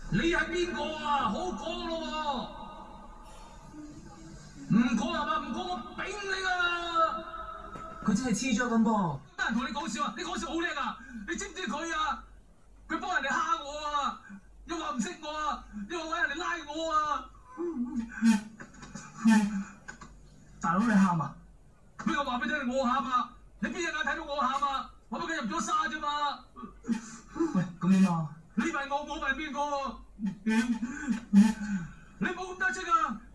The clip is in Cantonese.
你係邊個啊？好講咯喎！唔講係嘛？唔講我抦你啊！ 佢真係黐咗咁噃。 得人同你講笑啊！你講笑好叻啊！你知唔知佢啊？佢幫人哋蝦我啊！又話唔識我啊！又話揾人哋拉我啊！ 大佬你喊啊？ 邊個話俾你聽我喊啊？你邊隻眼睇到我喊啊？我俾佢入咗沙啫嘛！ 喂，咁點啊？ 你問我，我問邊個？你冇咁得戚啊！